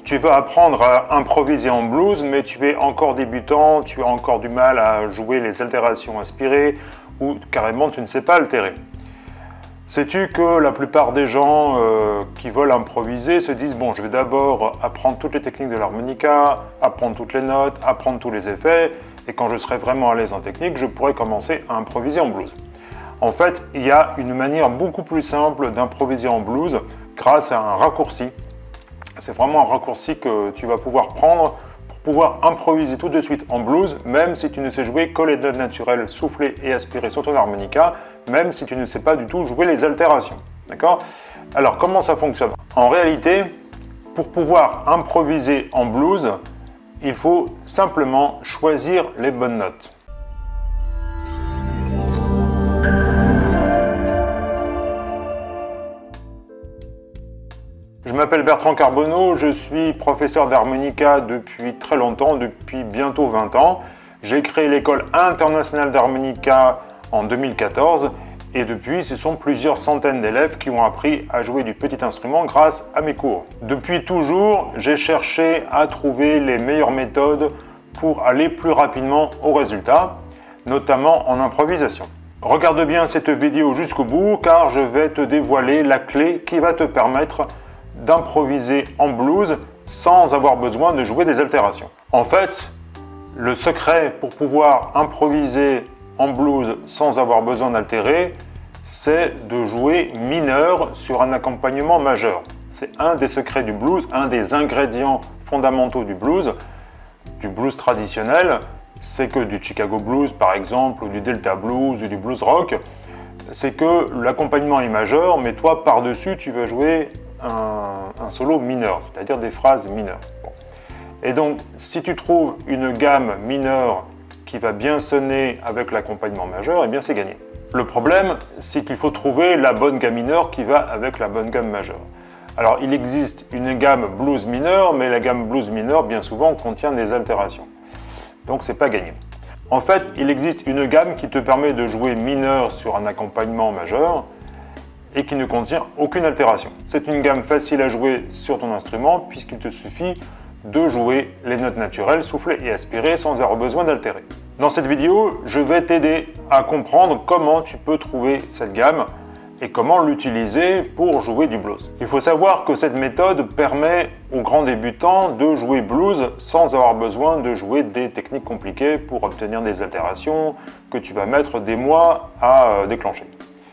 tu vas apprendre à improviser en blues, mais tu es encore débutant, tu as encore du mal à jouer les altérations aspirées, ou carrément tu ne sais pas altérer. Sais-tu que la plupart des gens qui veulent improviser se disent « Bon, je vais d'abord apprendre toutes les techniques de l'harmonica, apprendre toutes les notes, apprendre tous les effets, et quand je serai vraiment à l'aise en technique, je pourrai commencer à improviser en blues. » En fait, il y a une manière beaucoup plus simple d'improviser en blues grâce à un raccourci. C'est vraiment un raccourci que tu vas pouvoir prendre pour pouvoir improviser tout de suite en blues, même si tu ne sais jouer que les notes naturelles soufflées et aspirées sur ton harmonica, même si tu ne sais pas du tout jouer les altérations. D'accord? Alors, comment ça fonctionne? En réalité, pour pouvoir improviser en blues, il faut simplement choisir les bonnes notes. Je m'appelle Bertrand Carbonneau, je suis professeur d'harmonica depuis très longtemps, depuis bientôt 20 ans. J'ai créé l'école internationale d'harmonica en 2014 et depuis, ce sont plusieurs centaines d'élèves qui ont appris à jouer du petit instrument grâce à mes cours. Depuis toujours, j'ai cherché à trouver les meilleures méthodes pour aller plus rapidement au résultat, notamment en improvisation. Regarde bien cette vidéo jusqu'au bout car je vais te dévoiler la clé qui va te permettre d'improviser en blues sans avoir besoin de jouer des altérations. En fait, le secret pour pouvoir improviser en blues sans avoir besoin d'altérer, c'est de jouer mineur sur un accompagnement majeur. C'est un des secrets du blues, un des ingrédients fondamentaux du blues traditionnel, c'est que du Chicago blues par exemple, ou du Delta blues, ou du blues rock, c'est que l'accompagnement est majeur, mais toi par-dessus tu vas jouer un solo mineur, c'est-à-dire des phrases mineures. Bon. Et donc, si tu trouves une gamme mineure qui va bien sonner avec l'accompagnement majeur, eh bien c'est gagné. Le problème, c'est qu'il faut trouver la bonne gamme mineure qui va avec la bonne gamme majeure. Alors, il existe une gamme blues mineur, mais la gamme blues mineur, bien souvent, contient des altérations. Donc, c'est pas gagné. En fait, il existe une gamme qui te permet de jouer mineur sur un accompagnement majeur, et qui ne contient aucune altération. C'est une gamme facile à jouer sur ton instrument puisqu'il te suffit de jouer les notes naturelles, soufflées et aspirées sans avoir besoin d'altérer. Dans cette vidéo, je vais t'aider à comprendre comment tu peux trouver cette gamme et comment l'utiliser pour jouer du blues. Il faut savoir que cette méthode permet aux grands débutants de jouer blues sans avoir besoin de jouer des techniques compliquées pour obtenir des altérations que tu vas mettre des mois à déclencher.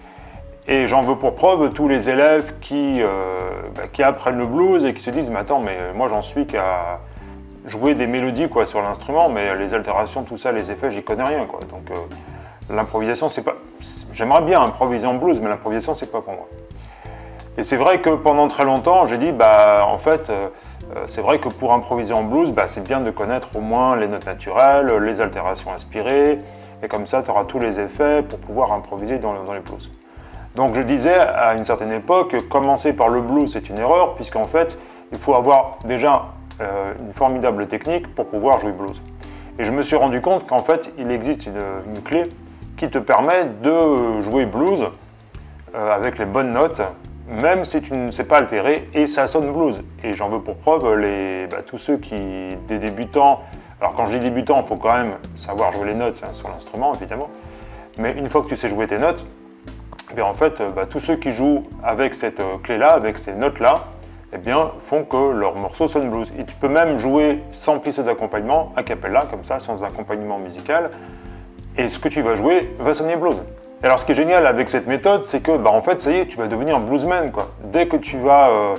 Et j'en veux pour preuve tous les élèves qui apprennent le blues et qui se disent « Mais attends, mais moi j'en suis qu'à jouer des mélodies quoi, sur l'instrument, mais les altérations, tout ça, les effets, j'y connais rien. » quoi. Donc l'improvisation, c'est pas... J'aimerais bien improviser en blues, mais l'improvisation, c'est pas pour moi. Et c'est vrai que pendant très longtemps, j'ai dit « En fait, c'est vrai que pour improviser en blues, c'est bien de connaître au moins les notes naturelles, les altérations aspirées, et comme ça, tu auras tous les effets pour pouvoir improviser dans les blues. » Donc je disais à une certaine époque, commencer par le blues c'est une erreur, puisqu'en fait, il faut avoir déjà une formidable technique pour pouvoir jouer blues. Et je me suis rendu compte qu'en fait, il existe une clé qui te permet de jouer blues avec les bonnes notes, même si tu ne sais pas altérer, et ça sonne blues. Et j'en veux pour preuve tous ceux des débutants. Alors quand je dis débutants, il faut quand même savoir jouer les notes sur l'instrument, évidemment. Mais une fois que tu sais jouer tes notes, en fait, tous ceux qui jouent avec cette clé-là, avec ces notes-là, font que leur morceau sonne blues. Et tu peux même jouer sans piste d'accompagnement, a cappella, comme ça, sans accompagnement musical, et ce que tu vas jouer va sonner blues. Et alors, ce qui est génial avec cette méthode, c'est que, en fait, ça y est, tu vas devenir bluesman, quoi. Dès que tu vas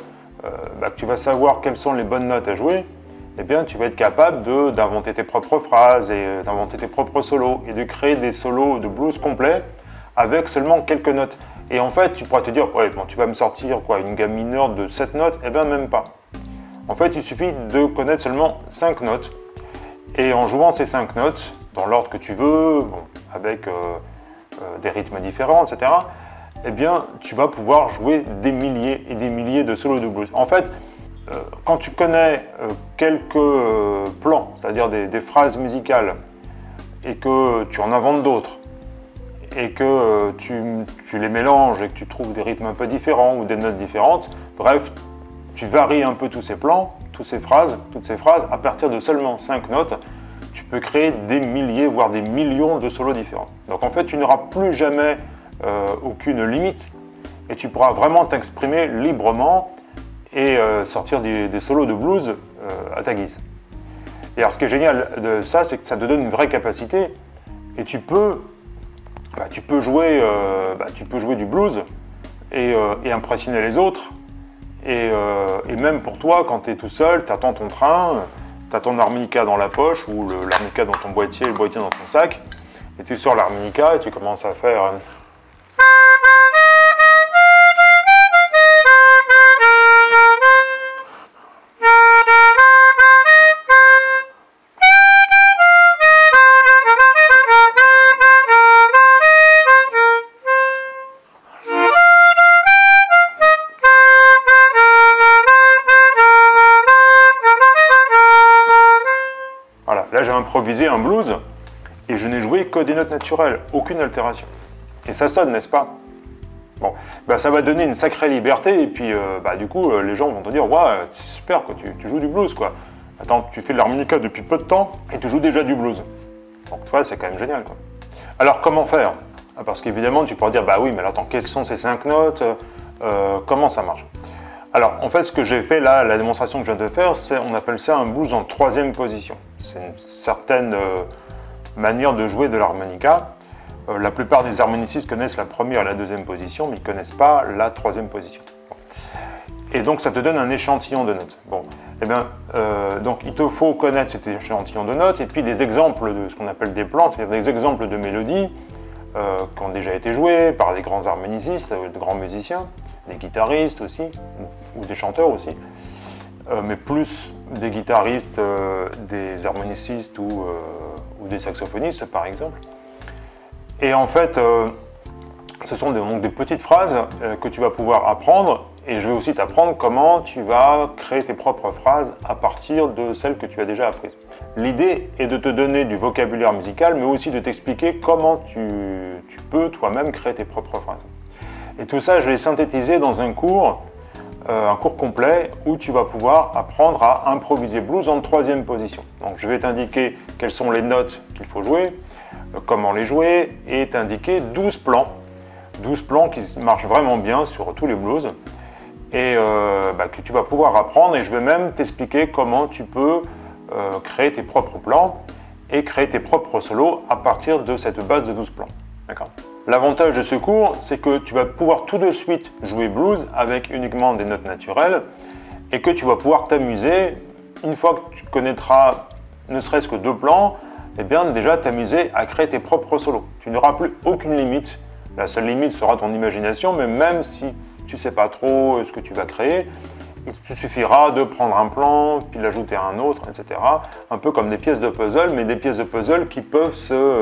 savoir quelles sont les bonnes notes à jouer, tu vas être capable d'inventer tes propres phrases et d'inventer tes propres solos, et de créer des solos de blues complets, avec seulement quelques notes. Et en fait, tu pourras te dire, ouais, tu vas me sortir quoi, une gamme mineure de 7 notes? Eh bien, même pas. En fait, il suffit de connaître seulement 5 notes. Et en jouant ces 5 notes, dans l'ordre que tu veux, avec des rythmes différents, etc., tu vas pouvoir jouer des milliers et des milliers de solos de blues. En fait, quand tu connais quelques plans, c'est-à-dire des phrases musicales, et que tu en inventes d'autres, et que tu les mélanges et que tu trouves des rythmes un peu différents ou des notes différentes, bref, tu varies un peu tous ces plans, toutes ces phrases, à partir de seulement 5 notes, tu peux créer des milliers, voire des millions de solos différents. Donc en fait, tu n'auras plus jamais aucune limite et tu pourras vraiment t'exprimer librement et sortir des solos de blues à ta guise. Et alors ce qui est génial de ça, c'est que ça te donne une vraie capacité et tu peux jouer du blues et impressionner les autres. Et même pour toi, quand tu es tout seul, tu attends ton train, tu as ton harmonica dans la poche ou l'harmonica dans ton boîtier, le boîtier dans ton sac, et tu sors l'harmonica et tu commences à faire... Voilà, là j'ai improvisé un blues et je n'ai joué que des notes naturelles, aucune altération. Et ça sonne, n'est-ce pas? Bon, bah, ça va donner une sacrée liberté et puis du coup les gens vont te dire « Ouais, c'est super, quoi, tu joues du blues, quoi. Attends, tu fais de l'harmonica depuis peu de temps et tu joues déjà du blues. » Donc tu vois, c'est quand même génial, quoi. Alors comment faire? Parce qu'évidemment tu pourras dire « Bah oui, mais attends, quelles sont ces 5 notes? Comment ça marche ?» Alors, en fait, ce que j'ai fait là, la démonstration que je viens de faire, on appelle ça un blues en 3e position. C'est une certaine manière de jouer de l'harmonica. La plupart des harmonicistes connaissent la 1re et la 2e position, mais ils ne connaissent pas la 3e position. Et donc, ça te donne un échantillon de notes. Bon, eh bien, donc il te faut connaître cet échantillon de notes et puis des exemples de ce qu'on appelle des plans, c'est-à-dire des exemples de mélodies qui ont déjà été jouées par des grands harmonicistes, de grands musiciens, des guitaristes aussi, ou des chanteurs aussi, mais plus des guitaristes, des harmonicistes ou des saxophonistes par exemple. Et en fait, ce sont donc des petites phrases que tu vas pouvoir apprendre et je vais aussi t'apprendre comment tu vas créer tes propres phrases à partir de celles que tu as déjà apprises. L'idée est de te donner du vocabulaire musical, mais aussi de t'expliquer comment tu peux toi-même créer tes propres phrases. Et tout ça, je l'ai synthétisé dans un cours complet où tu vas pouvoir apprendre à improviser blues en 3e position. Donc je vais t'indiquer quelles sont les notes qu'il faut jouer, comment les jouer et t'indiquer 12 plans. 12 plans qui marchent vraiment bien sur tous les blues et que tu vas pouvoir apprendre et je vais même t'expliquer comment tu peux créer tes propres plans et créer tes propres solos à partir de cette base de 12 plans. D'accord ? L'avantage de ce cours, c'est que tu vas pouvoir tout de suite jouer blues avec uniquement des notes naturelles et que tu vas pouvoir t'amuser, une fois que tu connaîtras ne serait-ce que 2 plans, et bien déjà t'amuser à créer tes propres solos. Tu n'auras plus aucune limite. La seule limite sera ton imagination, mais même si tu ne sais pas trop ce que tu vas créer, il te suffira de prendre un plan, puis l'ajouter à un autre, etc. Un peu comme des pièces de puzzle, mais des pièces de puzzle qui peuvent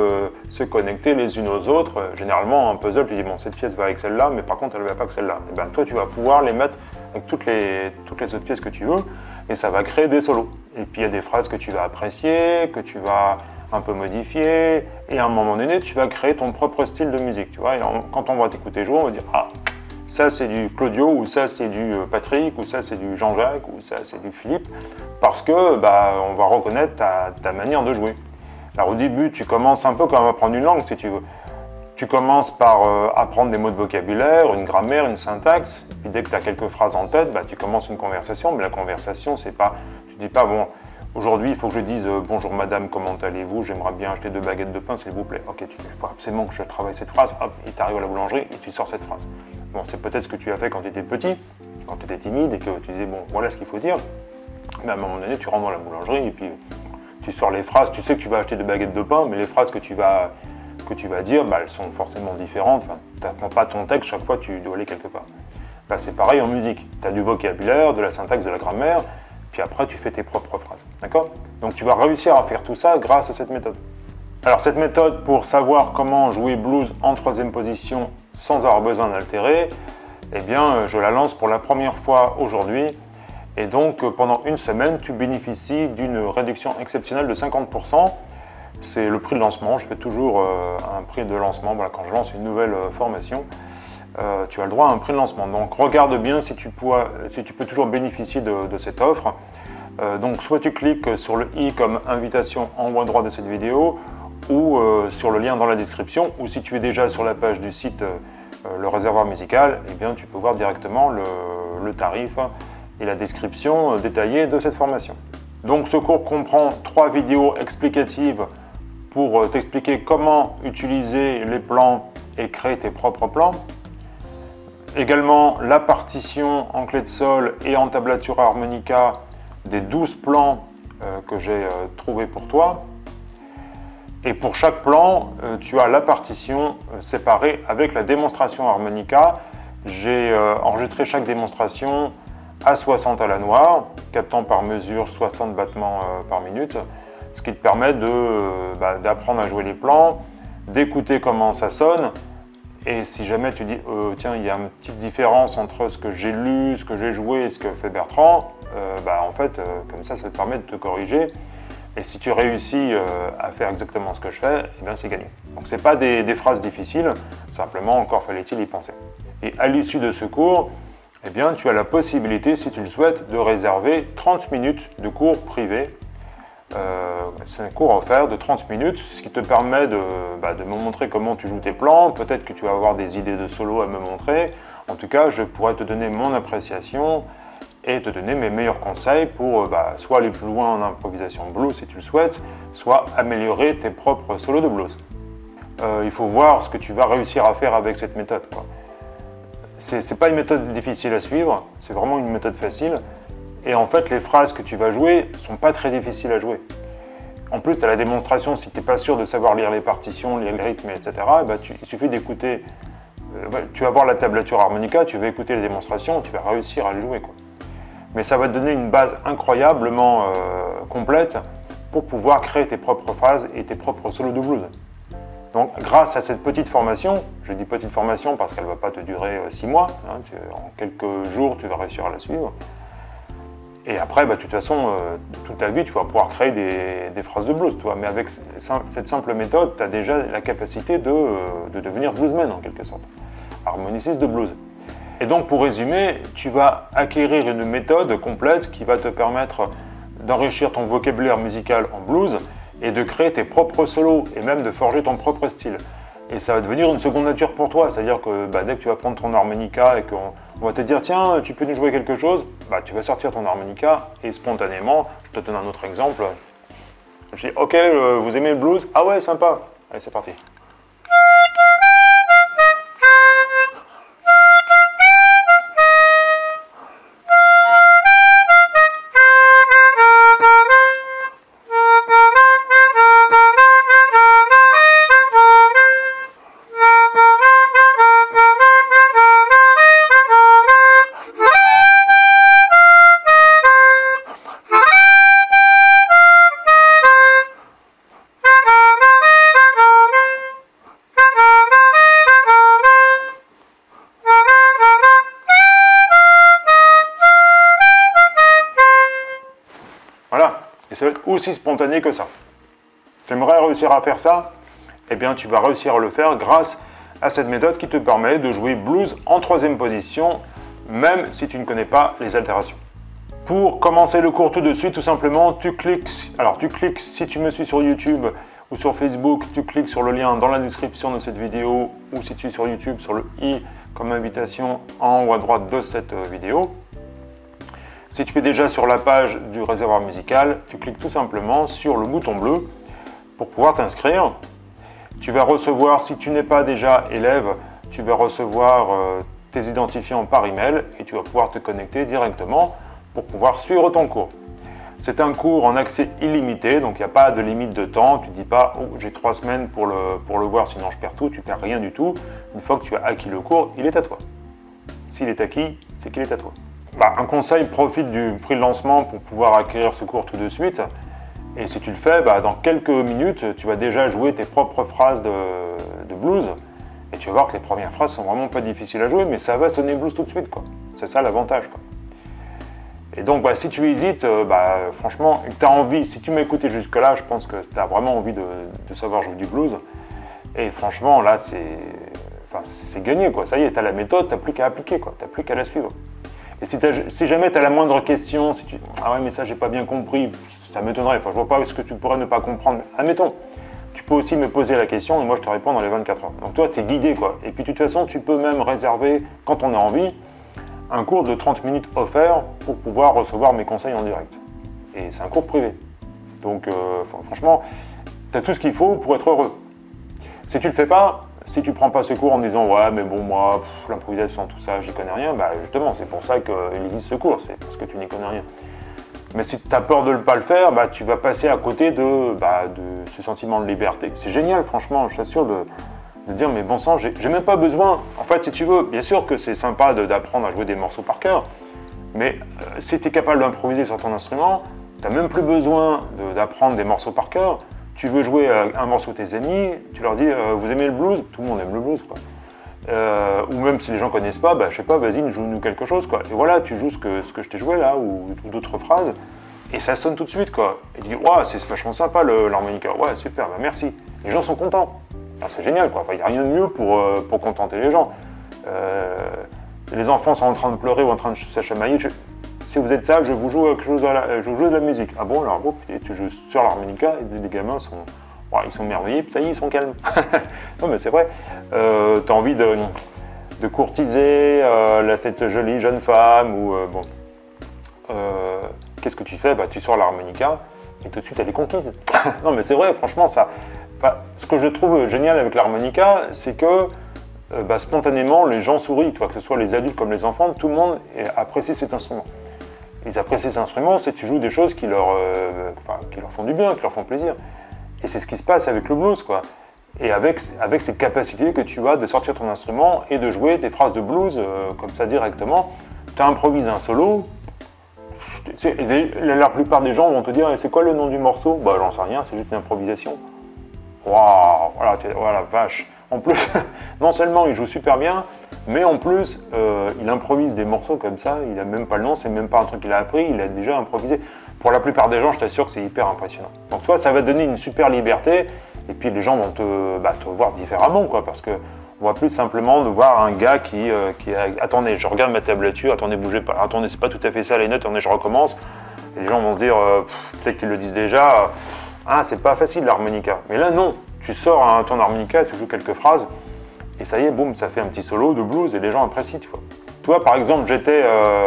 se connecter les unes aux autres. Généralement, un puzzle, tu dis, bon, cette pièce va avec celle-là, mais par contre, elle ne va pas avec celle-là. Et bien, toi, tu vas pouvoir les mettre avec toutes les autres pièces que tu veux, et ça va créer des solos. Et puis, il y a des phrases que tu vas apprécier, que tu vas un peu modifier, et à un moment donné, tu vas créer ton propre style de musique, tu vois. Et quand on va t'écouter jouer, on va dire, ah, ça c'est du Claudio, ou ça c'est du Patrick, ou ça c'est du Jean-Jacques, ou ça c'est du Philippe, parce que on va reconnaître ta manière de jouer. Alors au début, tu commences un peu comme apprendre une langue, si tu veux. Tu commences par apprendre des mots de vocabulaire, une grammaire, une syntaxe, et puis dès que tu as quelques phrases en tête, tu commences une conversation, mais la conversation, c'est pas, tu dis pas, bon, aujourd'hui il faut que je dise bonjour madame, comment allez-vous, j'aimerais bien acheter 2 baguettes de pain s'il vous plaît. Ok, il faut absolument que je travaille cette phrase, hop, et tu arrives à la boulangerie et tu sors cette phrase. Bon, c'est peut-être ce que tu as fait quand tu étais petit, quand tu étais timide et que tu disais, bon, voilà ce qu'il faut dire. Mais à un moment donné, tu rentres dans la boulangerie et puis tu sors les phrases, tu sais que tu vas acheter 2 baguettes de pain, mais les phrases que tu vas dire, elles sont forcément différentes. Enfin, tu n'apprends pas ton texte, chaque fois tu dois aller quelque part. C'est pareil en musique. Tu as du vocabulaire, de la syntaxe, de la grammaire, puis après tu fais tes propres phrases. D'accord ? Donc tu vas réussir à faire tout ça grâce à cette méthode. Alors cette méthode, pour savoir comment jouer blues en 3e position sans avoir besoin d'altérer, eh bien je la lance pour la première fois aujourd'hui. Et donc pendant une semaine, tu bénéficies d'une réduction exceptionnelle de 50%. C'est le prix de lancement. Je fais toujours un prix de lancement. Voilà, quand je lance une nouvelle formation, tu as le droit à un prix de lancement. Donc regarde bien si tu peux toujours bénéficier de cette offre. Donc soit tu cliques sur le i comme invitation en haut à droite de cette vidéo, ou sur le lien dans la description, ou si tu es déjà sur la page du site Le Réservoir Musical, eh bien tu peux voir directement le tarif et la description détaillée de cette formation. Donc ce cours comprend 3 vidéos explicatives pour t'expliquer comment utiliser les plans et créer tes propres plans. Également la partition en clé de sol et en tablature harmonica des 12 plans que j'ai trouvés pour toi. Et pour chaque plan, tu as la partition séparée avec la démonstration harmonica. J'ai enregistré chaque démonstration à 60 à la noire, 4 temps par mesure, 60 battements par minute, ce qui te permet d'apprendre à jouer les plans, d'écouter comment ça sonne. Et si jamais tu dis, tiens, il y a une petite différence entre ce que j'ai lu, ce que j'ai joué et ce que fait Bertrand, en fait, comme ça te permet de te corriger. Et si tu réussis à faire exactement ce que je fais, eh bien c'est gagné. Donc ce n'est pas des phrases difficiles, simplement encore fallait-il y penser. Et à l'issue de ce cours, eh bien tu as la possibilité, si tu le souhaites, de réserver 30 minutes de cours privé. C'est un cours offert de 30 minutes, ce qui te permet de me montrer comment tu joues tes plans. Peut-être que tu vas avoir des idées de solo à me montrer. En tout cas, je pourrais te donner mon appréciation et te donner mes meilleurs conseils pour soit aller plus loin en improvisation blues si tu le souhaites, soit améliorer tes propres solos de blues. Il faut voir ce que tu vas réussir à faire avec cette méthode. C'est pas une méthode difficile à suivre, c'est vraiment une méthode facile. Et en fait, les phrases que tu vas jouer sont pas très difficiles à jouer. En plus, tu as la démonstration, si tu n'es pas sûr de savoir lire les partitions, lire les rythmes, etc., il suffit d'écouter. Tu vas voir la tablature harmonica, tu vas écouter les démonstrations, tu vas réussir à les jouer, quoi. Mais ça va te donner une base incroyablement complète pour pouvoir créer tes propres phrases et tes propres solos de blues. Donc grâce à cette petite formation, je dis petite formation parce qu'elle ne va pas te durer 6 mois, hein, en quelques jours tu vas réussir à la suivre. Et après, de toute façon, toute ta vie, tu vas pouvoir créer des phrases de blues. Mais avec cette simple méthode, tu as déjà la capacité de devenir bluesman en quelque sorte, harmoniciste de blues. Et donc pour résumer, tu vas acquérir une méthode complète qui va te permettre d'enrichir ton vocabulaire musical en blues et de créer tes propres solos et même de forger ton propre style. Et ça va devenir une seconde nature pour toi, c'est-à-dire que dès que tu vas prendre ton harmonica et qu'on va te dire tiens, tu peux nous jouer quelque chose, tu vas sortir ton harmonica et spontanément, je te donne un autre exemple, je dis ok, vous aimez le blues? Ah ouais, sympa, allez c'est parti. Voilà, et ça va être aussi spontané que ça. Tu aimerais réussir à faire ça? Eh bien, tu vas réussir à le faire grâce à cette méthode qui te permet de jouer blues en 3e position, même si tu ne connais pas les altérations. Pour commencer le cours tout de suite, tout simplement, tu cliques, si tu me suis sur YouTube ou sur Facebook, tu cliques sur le lien dans la description de cette vidéo, ou si tu es sur YouTube, sur le i comme invitation en haut à droite de cette vidéo. Si tu es déjà sur la page du réservoir musical, tu cliques tout simplement sur le bouton bleu pour pouvoir t'inscrire. Tu vas recevoir, si tu n'es pas déjà élève, tu vas recevoir tes identifiants par email et tu vas pouvoir te connecter directement pour pouvoir suivre ton cours. C'est un cours en accès illimité, donc il n'y a pas de limite de temps. Tu ne dis pas oh, j'ai 3 semaines pour le voir, sinon je perds tout. Tu ne perds rien du tout. Une fois que tu as acquis le cours, il est à toi. S'il est acquis, c'est qu'il est à toi. Un conseil, profite du prix de lancement pour pouvoir acquérir ce cours tout de suite. Et si tu le fais, dans quelques minutes, tu vas déjà jouer tes propres phrases de blues. Et tu vas voir que les premières phrases sont vraiment pas difficiles à jouer, mais ça va sonner blues tout de suite, quoi. C'est ça l'avantage, quoi. Et donc, si tu hésites, franchement, et que tu as envie, si tu m'as écouté jusque-là, je pense que tu as vraiment envie de savoir jouer du blues. Et franchement, là, c'est gagné, quoi. Ça y est, tu as la méthode, tu n'as plus qu'à appliquer, quoi. Tu n'as plus qu'à la suivre. Et si jamais tu as la moindre question, si tu ah ouais mais ça j'ai pas bien compris, ça m'étonnerait, enfin je vois pas ce que tu pourrais ne pas comprendre. Admettons, tu peux aussi me poser la question et moi je te réponds dans les 24 heures. Donc toi tu es guidé quoi. Et puis de toute façon tu peux même réserver, quand on a envie, un cours de 30 minutes offert pour pouvoir recevoir mes conseils en direct. Et c'est un cours privé. Donc franchement, tu as tout ce qu'il faut pour être heureux. Si tu le fais pas, si tu prends pas ce cours en disant ouais mais bon moi l'improvisation tout ça j'y connais rien, bah justement c'est pour ça qu'il existe ce cours, c'est parce que tu n'y connais rien. Mais si tu as peur de ne pas le faire, bah, tu vas passer à côté de ce sentiment de liberté. C'est génial franchement, je t'assure de dire mais bon sang, j'ai même pas besoin, en fait si tu veux, bien sûr que c'est sympa d'apprendre à jouer des morceaux par cœur, mais si tu es capable d'improviser sur ton instrument, tu n'as même plus besoin d'apprendre des morceaux par cœur. Tu veux jouer un morceau de tes amis, tu leur dis vous aimez le blues, tout le monde aime le blues quoi. Ou même si les gens connaissent pas, bah, je sais pas, vas-y joue-nous quelque chose quoi. Et voilà, tu joues ce que je t'ai joué là, ou d'autres phrases, et ça sonne tout de suite quoi. Et tu dis ouais c'est vachement sympa l'harmonica, ouais super, bah merci. Les gens sont contents, c'est génial quoi, il n'y a rien de mieux pour contenter les gens. Les enfants sont en train de pleurer ou en train de s'achamailler. Si vous êtes ça, je vous joue quelque chose je vous joue de la musique. Ah bon, alors tu joues sur l'harmonica et les gamins sont, ils sont merveilleux, ça y est, ils sont calmes. Non mais c'est vrai, tu as envie de courtiser cette jolie jeune femme ou qu'est-ce que tu fais? Bah, tu sors l'harmonica et tout de suite elle est conquise. Non mais c'est vrai, franchement ça. Ce que je trouve génial avec l'harmonica, c'est que spontanément les gens sourient, que ce soit les adultes comme les enfants, tout le monde apprécie cet instrument. Ils apprécient cet instrument, c'est que tu joues des choses qui leur font du bien, qui leur font plaisir. Et c'est ce qui se passe avec le blues, quoi. Et avec cette capacité que tu as de sortir ton instrument et de jouer des phrases de blues comme ça directement. Tu improvises un solo, la plupart des gens vont te dire c'est quoi le nom du morceau? Bah j'en sais rien, c'est juste une improvisation. Waouh, voilà, vache. En plus, non seulement il joue super bien, mais en plus, il improvise des morceaux comme ça, il n'a même pas le nom, c'est même pas un truc qu'il a appris, il a déjà improvisé. Pour la plupart des gens, je t'assure que c'est hyper impressionnant. Donc toi, ça va te donner une super liberté, et puis les gens vont te voir différemment, quoi, parce que on va plus simplement de voir un gars qui attendez, je regarde ma tablature, attendez, bougez pas, attendez, c'est pas tout à fait ça les notes, attendez, je recommence. Et les gens vont se dire, peut-être qu'ils le disent déjà, ah, c'est pas facile l'harmonica. Mais là, non, tu sors ton harmonica, tu joues quelques phrases, et ça y est, boum, ça fait un petit solo de blues, et les gens apprécient, tu vois. Toi, par exemple, j'étais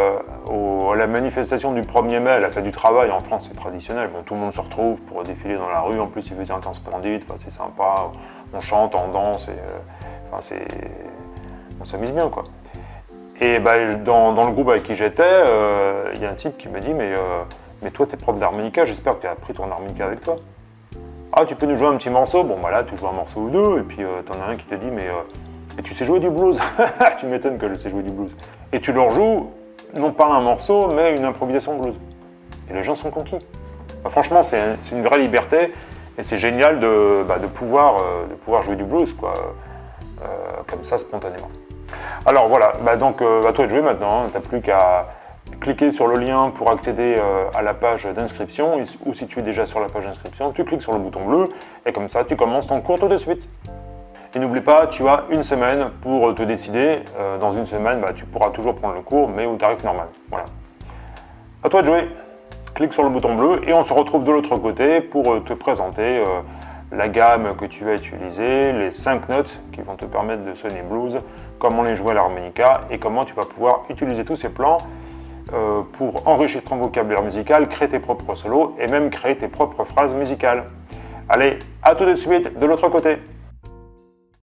à la manifestation du 1er mai, à la fête du travail, en France, c'est traditionnel, bon, tout le monde se retrouve pour défiler dans la rue, en plus il faisait un temps splendide, c'est sympa, on chante, on danse, et, on s'amuse bien, quoi. Et dans le groupe avec qui j'étais, il y a un type qui me dit, mais toi, t'es prof d'harmonica, j'espère que tu as appris ton harmonica avec toi. Ah, tu peux nous jouer un petit morceau? Bon, là, tu joues un morceau ou deux, et puis t'en as un qui te dit, mais tu sais jouer du blues? Tu m'étonnes que je sais jouer du blues. Et tu leur joues, non pas un morceau, mais une improvisation blues. Et les gens sont conquis. Franchement, c'est une vraie liberté, et c'est génial de pouvoir jouer du blues, quoi, comme ça, spontanément. Alors voilà, donc à toi de jouer maintenant, hein. Tu n'as plus qu'à cliquer sur le lien pour accéder à la page d'inscription, ou si tu es déjà sur la page d'inscription, tu cliques sur le bouton bleu, et comme ça, tu commences ton cours tout de suite. Et n'oublie pas, tu as une semaine pour te décider. Dans une semaine, tu pourras toujours prendre le cours, mais au tarif normal. Voilà. À toi de jouer. Clique sur le bouton bleu et on se retrouve de l'autre côté pour te présenter la gamme que tu vas utiliser, les 5 notes qui vont te permettre de sonner blues, comment les jouer à l'harmonica et comment tu vas pouvoir utiliser tous ces plans pour enrichir ton vocabulaire musical, créer tes propres solos et même créer tes propres phrases musicales. Allez, à tout de suite de l'autre côté.